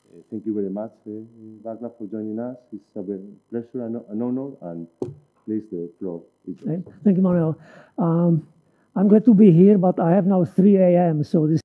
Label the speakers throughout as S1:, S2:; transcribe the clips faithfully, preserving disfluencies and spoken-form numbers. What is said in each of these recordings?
S1: Uh, thank you very much, uh, Wagner, for joining us. It's a very pleasure and an honor, and please, the floor is yours.
S2: Thank you, Manuel. Um, I'm glad to be here, but I have now three A M, so this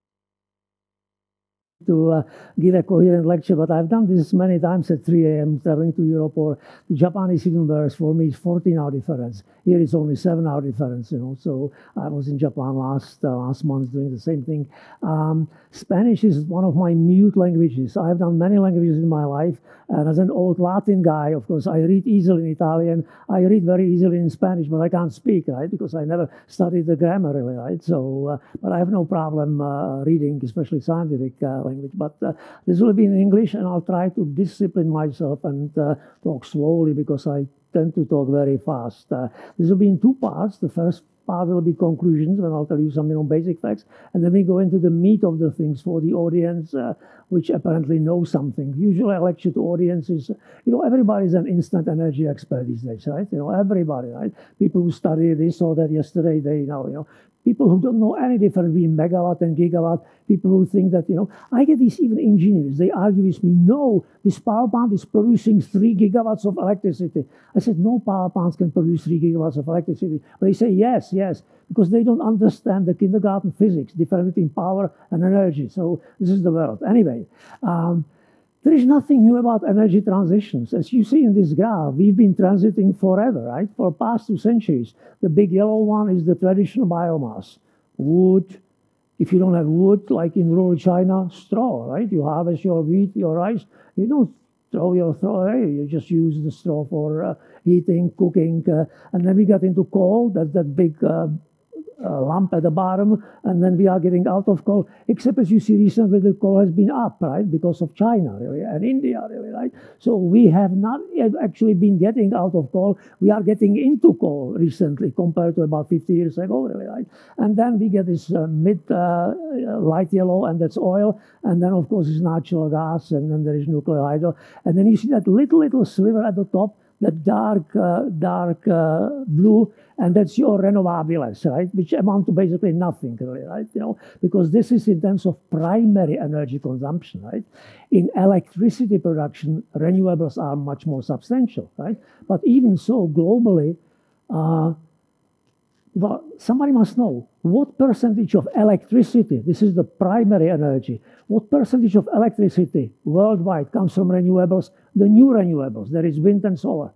S2: to uh, give a coherent lecture, but I've done this many times at three A M traveling to Europe or to Japan is even worse. For me, it's fourteen hour difference. Here it's only seven hour difference, you know. So I was in Japan last uh, last month doing the same thing. Um, Spanish is one of my mute languages. I've done many languages in my life, and as an old Latin guy, of course, I read easily in Italian. I read very easily in Spanish, but I can't speak, right? Because I never studied the grammar, really, right? So, uh, but I have no problem uh, reading, especially scientific uh, language. But uh, this will be in English, and I'll try to discipline myself and uh, talk slowly because I tend to talk very fast. Uh, this will be in two parts. The first part will be conclusions, when I'll tell you some you know, basic facts, and then we go into the meat of the things for the audience, uh, which apparently knows something. Usually I lecture to audiences, you know, everybody's an instant energy expert these days, right? You know, everybody, right? People who study this or that yesterday, they know, you know, people who don't know any difference between megawatt and gigawatt, people who think that, you know, I get these even engineers, they argue with me, no, this power plant is producing three gigawatts of electricity. I said, no power plants can produce three gigawatts of electricity. But they say, yes, yes, because they don't understand the kindergarten physics, difference between power and energy. So this is the world. Anyway, um, there is nothing new about energy transitions. As you see in this graph, we've been transiting forever, right? For the past two centuries. The big yellow one is the traditional biomass. Wood. If you don't have wood, like in rural China, straw, right? You harvest your wheat, your rice. You don't throw your straw away. You just use the straw for uh, heating, cooking. Uh, and then we got into coal, that's that big uh, Uh, lump at the bottom, and then we are getting out of coal, except as you see recently the coal has been up, right, because of China, really, and India, really, right? So we have not actually been getting out of coal. We are getting into coal recently compared to about fifty years ago, really, right? And then we get this uh, mid uh, light yellow, and that's oil, and then of course it's natural gas, and then there is nuclear hydro, and then you see that little, little sliver at the top, that dark, uh, dark uh, blue, and that's your renovables, right? Which amount to basically nothing, really, right? You know, because this is in terms of primary energy consumption, right? In electricity production, renewables are much more substantial, right? But even so, globally, uh, well, somebody must know what percentage of electricity, this is the primary energy, what percentage of electricity worldwide comes from renewables, the new renewables, there is wind and solar.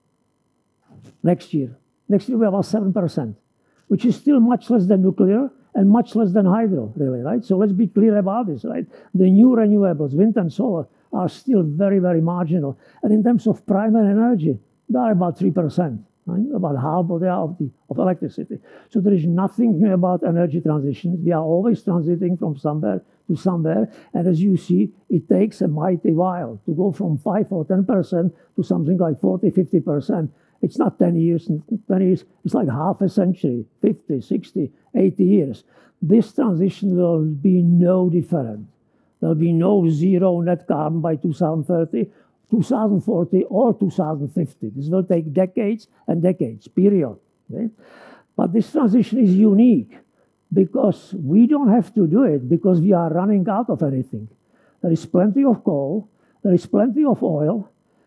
S2: Next year. Next year we have about seven percent, which is still much less than nuclear and much less than hydro, really, right? So let's be clear about this, right? The new renewables, wind and solar, are still very, very marginal. And in terms of primary energy, they are about three percent. Right? About half of, the, of, the, of electricity. So there is nothing new about energy transition. We are always transiting from somewhere to somewhere. And as you see, it takes a mighty while to go from five or ten percent to something like forty, fifty percent. It's not ten years, twenty years. It's like half a century, fifty, sixty, eighty years. This transition will be no different. There'll be no zero net carbon by two thousand thirty. two thousand forty or two thousand fifty. This will take decades and decades, period. Okay? But this transition is unique because we don't have to do it because we are running out of anything. There is plenty of coal, there is plenty of oil.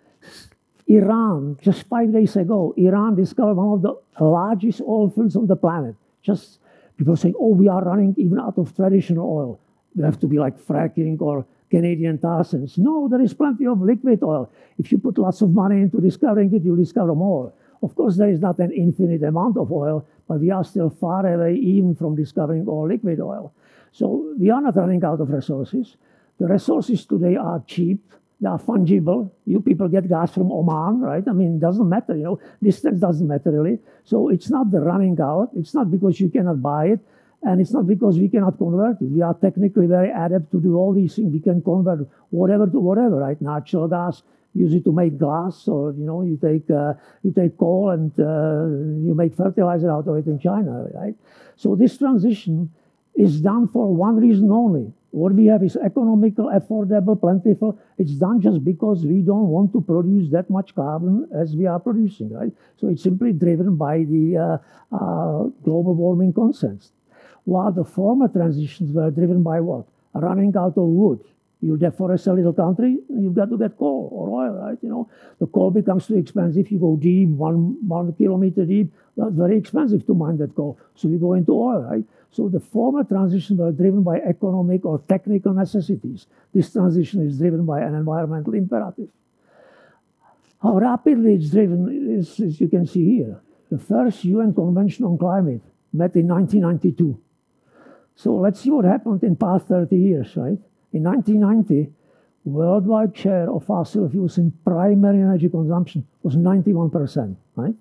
S2: Iran, just five days ago, Iran discovered one of the largest oil fields on the planet. Just people saying, oh, we are running even out of traditional oil. You have to be like fracking or Canadian tar sands. No, there is plenty of liquid oil. If you put lots of money into discovering it, you'll discover more. Of course, there is not an infinite amount of oil, but we are still far away even from discovering all liquid oil. So we are not running out of resources. The resources today are cheap. They are fungible. You people get gas from Oman, right? I mean, it doesn't matter, you know. Distance doesn't matter, really. So it's not the running out. It's not because you cannot buy it. And it's not because we cannot convert it. We are technically very adept to do all these things. We can convert whatever to whatever, right? Natural gas, use it to make glass, or you know, you take uh, you take coal and uh, you make fertilizer out of it in China, right? So this transition is done for one reason only. What we have is economical, affordable, plentiful. It's done just because we don't want to produce that much carbon as we are producing, right? So it's simply driven by the uh, uh, global warming concerns. While the former transitions were driven by what? Running out of wood. You deforest a little country, you've got to get coal or oil, right? You know, the coal becomes too expensive. You go deep, one one kilometer deep. That's very expensive to mine that coal. So you go into oil, right? So the former transitions were driven by economic or technical necessities. This transition is driven by an environmental imperative. How rapidly it's driven is, as you can see here. The first U N Convention on Climate met in nineteen ninety-two. So let's see what happened in past thirty years, right? In nineteen ninety, worldwide share of fossil fuels in primary energy consumption was ninety-one percent, right?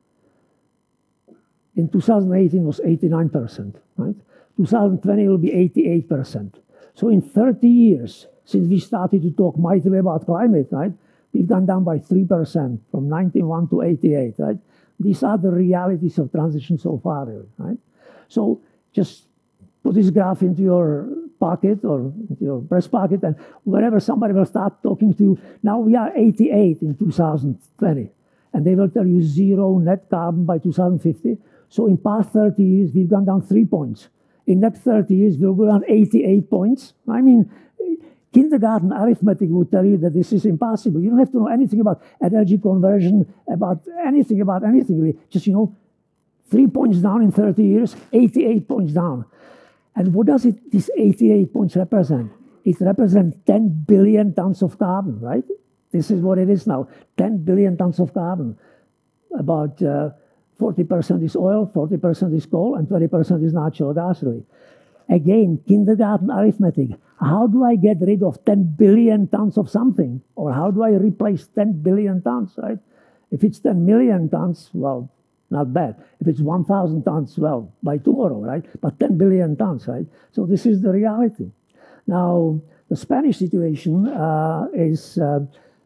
S2: In two thousand eighteen, it was eighty-nine percent, right? two thousand twenty, it will be eighty-eight percent. So in thirty years, since we started to talk mightily about climate, right, we've gone down by three percent, from ninety-one to eighty-eight, right? These are the realities of transition so far, really, right? So just put this graph into your pocket or into your breast pocket, and wherever somebody will start talking to you, now we are eighty-eight in two thousand twenty, and they will tell you zero net carbon by two thousand fifty. So in past thirty years, we've gone down three points. In next thirty years, we'll go down eighty-eight points. I mean, kindergarten arithmetic would tell you that this is impossible. You don't have to know anything about energy conversion, about anything, about anything really. Just, you know, three points down in thirty years, eighty-eight points down. And what does it, this eighty-eight points represent? It represents ten billion tons of carbon, right? This is what it is now, ten billion tons of carbon. About uh, forty percent is oil, forty percent is coal, and twenty percent is natural gas, really. Again, kindergarten arithmetic. How do I get rid of ten billion tons of something? Or how do I replace ten billion tons, right? If it's ten million tons, well, not bad. If it's one thousand tons, well, by tomorrow, right? But ten billion tons, right? So this is the reality. Now, the Spanish situation uh, is uh,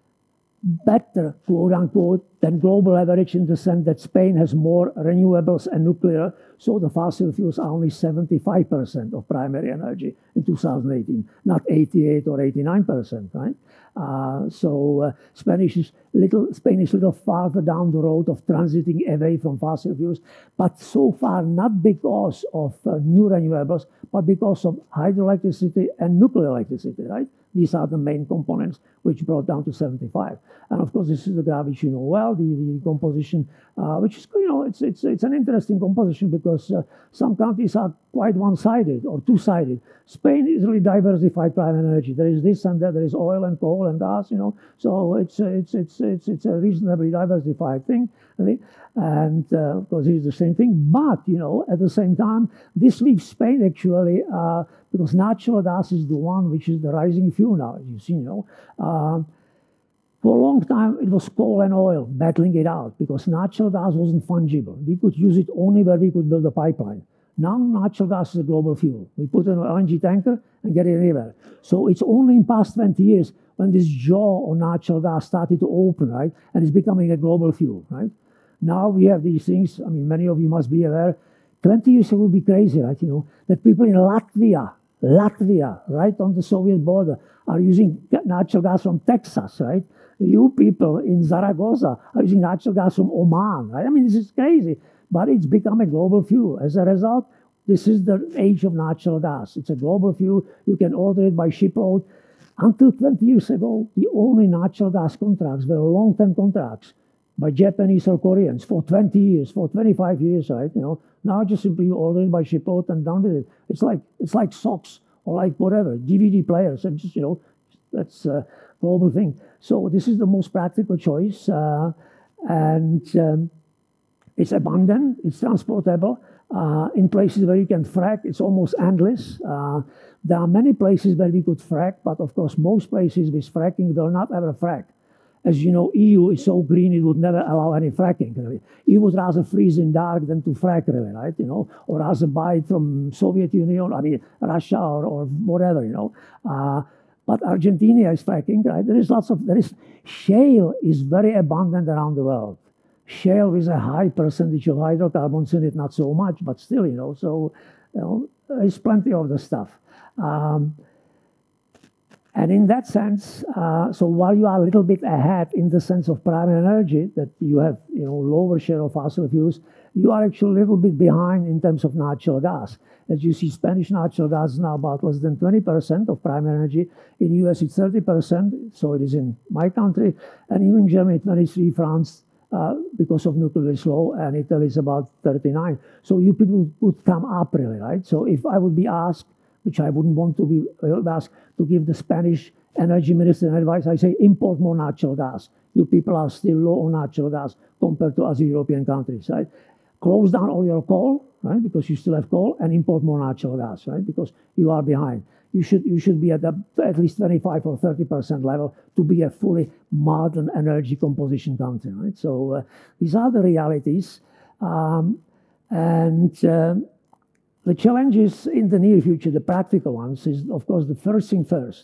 S2: better, quote unquote, than global average in the sense that Spain has more renewables and nuclear, so the fossil fuels are only seventy-five percent of primary energy in two thousand eighteen, not eighty-eight or eighty-nine percent, right? Uh, so uh, Spanish is little, Spain is a little farther down the road of transiting away from fossil fuels, but so far not because of uh, new renewables, but because of hydroelectricity and nuclear electricity, right? These are the main components which brought down to seventy-five. And of course, this is the graph which you know well, the, the composition, uh, which is, you know, it's, it's, it's an interesting composition because uh, some countries are quite one-sided or two-sided. Spain is really diversified primary energy. There is this and that, there is oil and coal and gas, you know, so it's, it's, it's, it's, it's a reasonably diversified thing, really. And uh, of course, it's the same thing. But, you know, at the same time, this leaves Spain actually, uh, because natural gas is the one which is the rising fuel now, as you see, you know. Uh, for a long time, it was coal and oil battling it out because natural gas wasn't fungible. We could use it only where we could build a pipeline. Now, natural gas is a global fuel. We put it in an L N G tanker and get it anywhere. So it's only in past twenty years when this jaw of natural gas started to open, right? And it's becoming a global fuel, right? Now we have these things. I mean, many of you must be aware. twenty years ago would be crazy, right? You know, that people in Latvia, Latvia, right on the Soviet border, are using natural gas from Texas, right? You people in Zaragoza are using natural gas from Oman, right? I mean, this is crazy, but it's become a global fuel. As a result, this is the age of natural gas. It's a global fuel. You can order it by shipload. Until twenty years ago, the only natural gas contracts were long-term contracts by Japanese or Koreans for twenty years, for twenty-five years, right? You know, now just simply you order it by shipload and done with it. It's like it's like socks or like whatever, D V D players, and just, you know, that's a global thing. So this is the most practical choice, uh, and um, it's abundant, it's transportable. Uh, in places where you can frack, it's almost endless. Uh, there are many places where we could frack, but of course most places with fracking will not ever frack. As you know, E U is so green it would never allow any fracking, really. E U would rather freeze in dark than to frack, really, right? You know, or rather buy it from Soviet Union, I mean, Russia or, or whatever, you know. Uh, but Argentina is fracking, right? There is lots of, there is, shale is very abundant around the world. Shale with a high percentage of hydrocarbons in it, not so much, but still, you know, so, you know, there's plenty of the stuff. Um, And in that sense, uh, so while you are a little bit ahead in the sense of primary energy, that you have, you know, lower share of fossil fuels, you are actually a little bit behind in terms of natural gas. As you see, Spanish natural gas is now about less than twenty percent of primary energy. In U S, it's thirty percent, so it is in my country. And even Germany, twenty-three, France, uh, because of nuclear is low, and Italy is about thirty-nine. So you people would come up really, right? So if I would be asked, which I wouldn't want to be asked, to give the Spanish energy minister an advice, I say import more natural gas. You people are still low on natural gas compared to other European countries, right? Close down all your coal, right? Because you still have coal, and import more natural gas, right? Because you are behind. You should you should be at a, at least twenty-five or thirty percent level to be a fully modern energy composition country, right? So uh, these are the realities, um, and uh, the challenges in the near future, the practical ones, is of course the first thing first.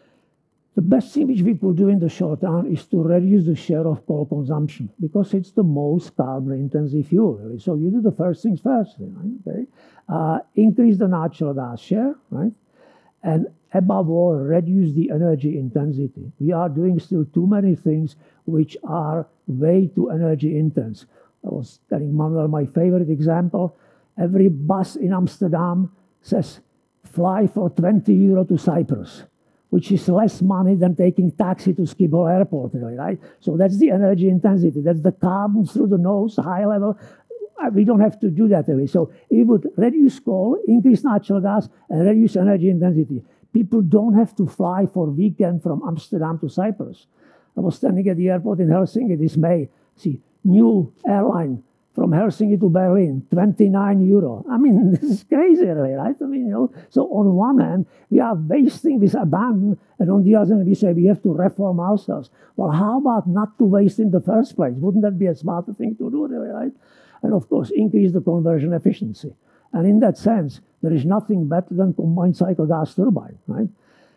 S2: The best thing which we could do in the short term is to reduce the share of coal consumption, because it's the most carbon-intensive fuel, really. So you do the first things first, right? Okay? Uh, increase the natural gas share, right? And above all, reduce the energy intensity. We are doing still too many things which are way too energy intense. I was telling Manuel my favorite example. Every bus in Amsterdam says, fly for twenty euro to Cyprus, which is less money than taking taxi to Schiphol Airport, really, right? So that's the energy intensity. That's the carbon through the nose, high level. We don't have to do that, really. So it would reduce coal, increase natural gas, and reduce energy intensity. People don't have to fly for a weekend from Amsterdam to Cyprus. I was standing at the airport in Helsinki this May. See, new airline from Helsinki to Berlin, twenty-nine euro. I mean, this is crazy, really, right? I mean, you know, so on one hand, we are wasting this abandon, and on the other hand, we say we have to reform ourselves. Well, how about not to waste in the first place? Wouldn't that be a smarter thing to do, really, right? And of course, increase the conversion efficiency. And in that sense, there is nothing better than combined cycle gas turbine, right?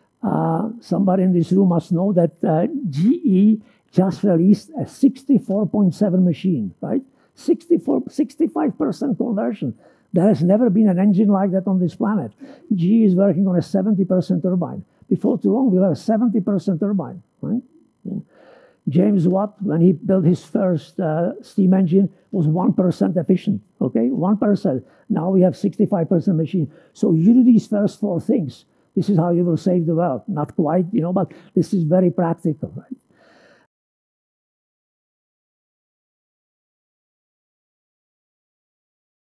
S2: Uh, somebody in this room must know that uh, G E just released a sixty-four point seven machine, right? sixty-four, sixty-five percent conversion. There has never been an engine like that on this planet. G E is working on a seventy percent turbine. Before too long, we'll have a seventy percent turbine, right? James Watt, when he built his first uh, steam engine, was one percent efficient, okay? one percent. Now we have sixty-five percent machine. So you do these first four things. This is how you will save the world. Not quite, you know, but this is very practical, right?